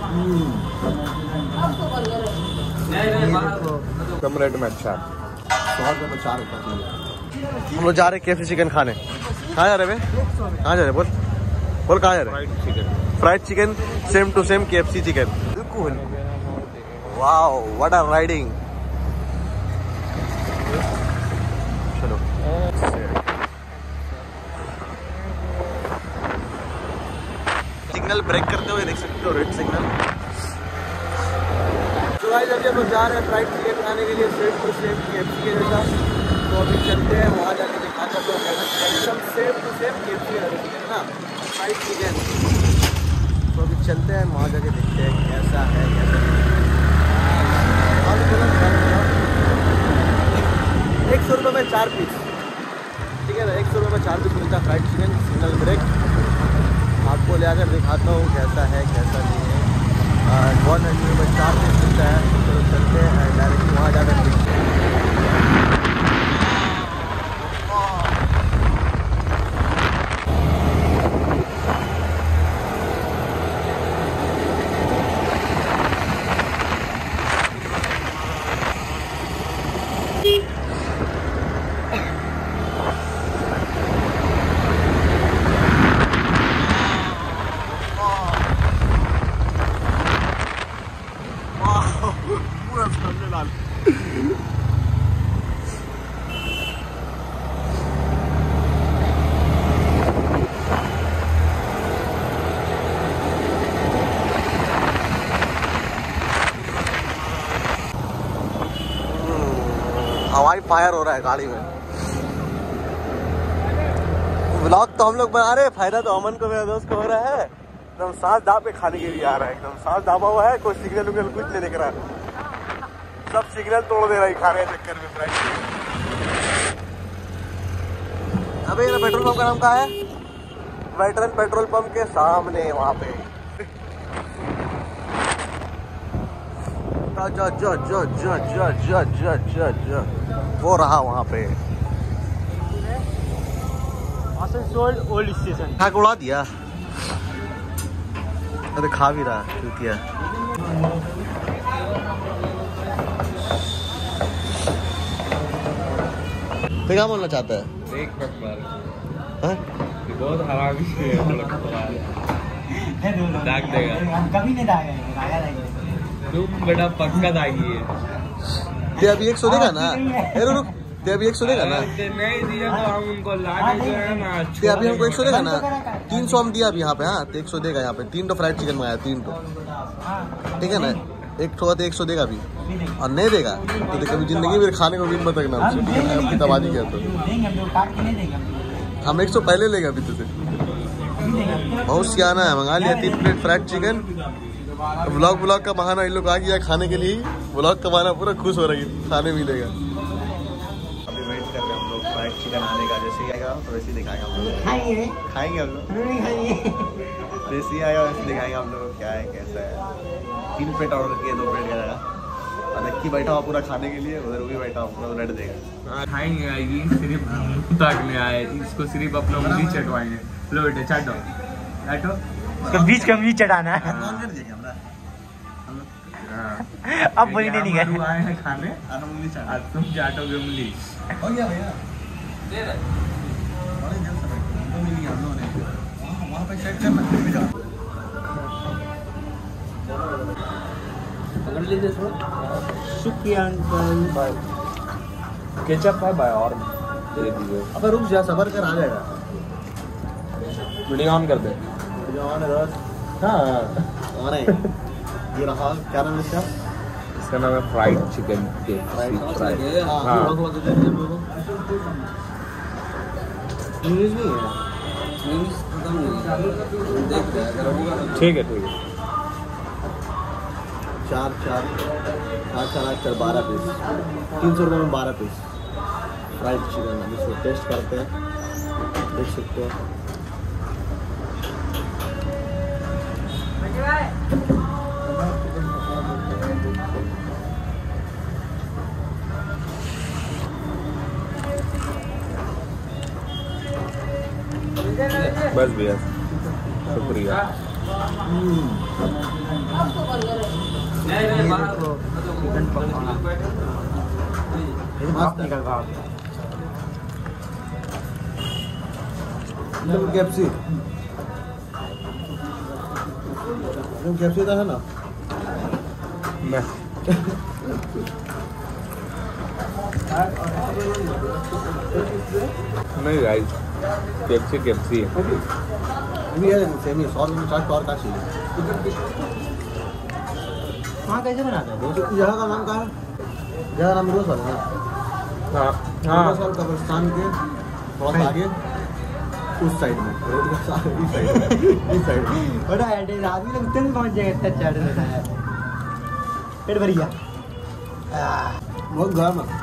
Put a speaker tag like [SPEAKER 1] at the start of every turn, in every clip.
[SPEAKER 1] कम rate में अच्छा है।
[SPEAKER 2] 100 रुपये में 4 रुपये चाहिए।
[SPEAKER 3] हम लोग जा रहे KFC चिकन खाने। कहाँ जा रहे बे? कहाँ जा रहे? बोल बोल कहाँ जा रहे? Fried chicken same to same KFC chicken. बिल्कुल। Wow what are riding. चलो सिग्नल ब्रेक करते हुए देख सकते हो, रेड सिग्नल। तो गाइस अभी हम लोग जा रहे हैं फ्राइड चिकन खाने के लिए सेम टू सेम KFC के जैसा। तो अभी चलते हैं वहाँ जाके दिखाता हूँ एकदम same to same KFC chicken ना फ्राइड चिकन। तो अभी चलते हैं वहाँ जाके देखते हैं कैसा है कैसा नहीं। 100 रुपये में 4 पीस, ठीक है ना। 100 रुपये में 4 पीस मिलता है फ्राइड चिकन सिग्नल ब्रेक। आपको ले आकर दिखाता हूँ कैसा है कैसा नहीं है। 100 में 4 पीस मिलता है। तो चलते हैं डायरेक्ट वहाँ जाकर देखते हैं। हवाई फायर हो रहा है गाड़ी में। व्लॉग तो हम लोग बना रहे हैं, फायदा तो अमन को मेरा दोस्त को हो रहा है। एकदम सांस दाब पे खाने के लिए आ रहा है, एकदम सांस दाबा हुआ है। कोई सिग्नल उग्नल कुछ नहीं दिख रहा है, सब सिग्नल तोड़ दे रहा है खाने के चक्कर में फ्राइड चिकन। अबे ये पेट्रोल पंप का नाम क्या है? वेटरन पेट्रोल पंप के सामने वहाँ पे वो रहा वहाँ पे।
[SPEAKER 2] ओल्ड स्टेशन
[SPEAKER 3] खा के उड़ा दिया। अरे खा भी रहा चूतिया। तो क्या बोलना चाहता है?
[SPEAKER 1] एक नंबर
[SPEAKER 3] हाँ?
[SPEAKER 1] बहुत हरामी है। दाग देगा,
[SPEAKER 2] कभी नहीं दागा।
[SPEAKER 1] तुम बड़ा पक्का दागी है।
[SPEAKER 3] ते अभी 100 देगा ना? रुक, ते अभी 100 देगा ना?
[SPEAKER 1] नहीं दिया तो हम उनको लाने जो है ना।
[SPEAKER 3] ते अभी हमको 100 देगा ना? 300 हम दिया अभी यहाँ पे। हाँ तो 100 देगा यहाँ पे। 3 तो फ्राइड चिकन मंगाया, 3 तो ठीक है ना। एक ठो तो 100 देगा अभी, और नहीं देगा तो कभी जिंदगी में खाने को भी मत रखना हमसे, ठीक है ना। आपकी तबादी क्या तो हम 100 पहले लेगा अभी तुझे। बहुत सियाना है, मंगा लिया 3 प्लेट फ्राइड चिकन। व्लॉग का बहाना इन लोग आ गया खाने के लिए। व्लॉग का बहाना पूरा खुश हो रही है, खाने मिलेगा। अभी वेट कर रहे हैं हम लोग फ्राइड चिकन आने का। जैसे ही आएगा तो वैसे ही दिखाएंगे हम लोग। खाएंगे हम लोग, जैसे ही आएगा वैसे दिखाएंगे हम लोग क्या है कैसा है। 3 प्लेट ऑर्डर किए, 2 प्लेट का जगह। नक्की बैठा हुआ पूरा खाने के लिए, उधर भी बैठा हुआ पूरा लड़ देगा।
[SPEAKER 1] खाएंगे आएगी सिर्फ ताकने आए, इसको सिर्फ अपना उंगली चटवाएंगे। लो बेटे चाटो चाटो,
[SPEAKER 2] तो बीच का भी चढ़ाना है। अब बोली नहीं गए
[SPEAKER 1] आए हैं खाने, तुम चाटोगे उंगली।
[SPEAKER 3] हो गया भैया, दे रहे बड़े जल्द से बैठो, मिल गया हम लोगों ने। वहाँ पे सेट करना
[SPEAKER 2] शुक्रिया अंकल।
[SPEAKER 1] केचप है भाई और दे दीजिए।
[SPEAKER 3] अब रुक जा, सबर कर, आ जाएगा।
[SPEAKER 1] वीडियो ऑन कर दे।
[SPEAKER 3] हाँ अरे ये रहा, क्या नाम है इसका?
[SPEAKER 1] इसका नाम है फ्राइड चिकन। हाँ
[SPEAKER 3] इंग्लिश नहीं है,
[SPEAKER 1] ठीक है।
[SPEAKER 3] 4 4 12 पीस, 300 रुपये में 12 पीस फ्राइड चिकन। हम इसको टेस्ट करते हैं, देख सकते हो।
[SPEAKER 1] बस भैया शुक्रिया।
[SPEAKER 2] मस्त निकल भाव
[SPEAKER 3] कैप्सी था है ना
[SPEAKER 1] मैं नहीं गाइस कैप्सी है
[SPEAKER 3] अभी है सेमी सॉस में चाट और का चाहिए
[SPEAKER 2] वहाँ कैसे बनाता है दोस्त?
[SPEAKER 3] जगह का नाम क्या है? जगह नाम रोज वाला ना
[SPEAKER 1] हाँ
[SPEAKER 3] रोज वाला कब्रिस्तान के बहुत आगे उस साइड में इस साइड में
[SPEAKER 2] बड़ा एड्रेस आदमी लोग तुरंत पहुँच जाएगा इतना चैट देता है पेट भर गया
[SPEAKER 3] बहुत गर्म है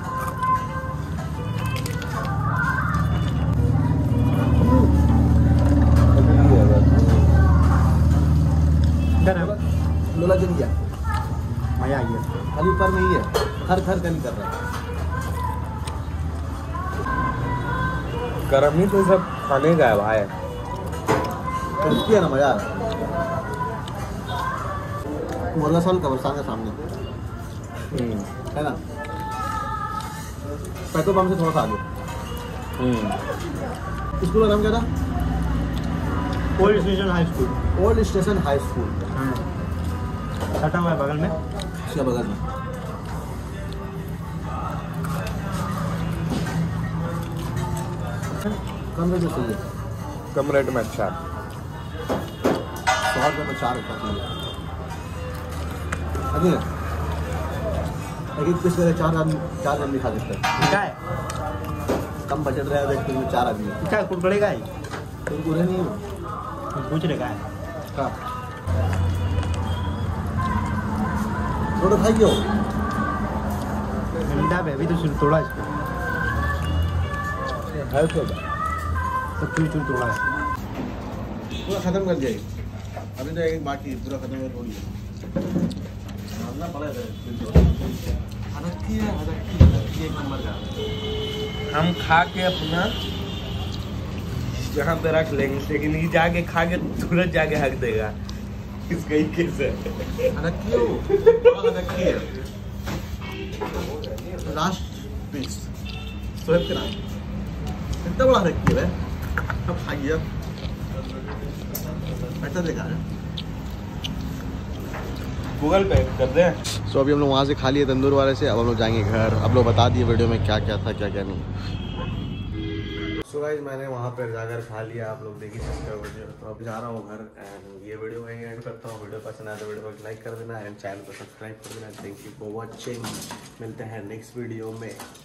[SPEAKER 3] लोला जल गया
[SPEAKER 2] मजा आ गया
[SPEAKER 3] खाली ऊपर में ही है हर घर गली कर रहा है
[SPEAKER 1] गरम ही तो सब खाने का है भाई
[SPEAKER 3] उसकी है ना मजा आ रहा है मुर्गा साल कब्रिस्तान के सामने है ना पेट्रोल पंप से थोड़ा सा आगे स्कूल का नाम क्या था
[SPEAKER 2] old station high school
[SPEAKER 3] old station high school
[SPEAKER 2] छठा हुआ है बगल में
[SPEAKER 3] इसके बगल में कम रेट में सही है
[SPEAKER 1] कम रेट में अच्छा
[SPEAKER 3] 100 रुपये में 4 रुपये चाहिए अभी एक पीस करे 4 आदमी खा सकते हैं
[SPEAKER 2] क्या है
[SPEAKER 3] कम बजट रहा है एक पीस में 4 आदमी
[SPEAKER 2] क्या है कुरकुरे का है
[SPEAKER 3] कुरकुरे नहीं हो
[SPEAKER 2] पूछ रहे का है
[SPEAKER 3] हाँ थोड़ा खाई क्यों
[SPEAKER 2] ठंडा पे अभी तो सिर्फ तोड़ा इसको
[SPEAKER 1] है तो
[SPEAKER 2] सब चूर चूर तोड़ा है
[SPEAKER 3] पूरा खत्म कर दिया अभी तो एक बाकी पूरा खत्म कर हो गया मानना पड़ेगा हदक्की है एक नंबर का
[SPEAKER 1] हम खा के अपना जहाँ पे रख लेंगे लेकिन ये जाके खा के तुरंत जाके हक देगा इस तरीके से
[SPEAKER 3] हदक्की हो हदक्की है लास्ट पीस सोएब के नाम इतना बड़ा हदक्की है अब खाइए बेटा देखा है
[SPEAKER 1] गूगल पे कर दे
[SPEAKER 3] सो अभी हम लोग वहाँ से खा लिए तंदूर वाले से अब हम लोग जाएंगे घर अब लोग बता दिए वीडियो में क्या क्या था क्या क्या नहीं सो गाइस मैंने वहाँ पर जाकर खा लिया आप लोग देख ही सकते हो वीडियो तो अब जा रहा हूँ घर एंड ये वीडियो मैं एंड करता हूँ वीडियो पसंद आया तो वीडियो को लाइक कर देना एंड चैनल को सब्सक्राइब कर देना थैंक यू फॉर वॉचिंग मिलते हैं नेक्स्ट वीडियो में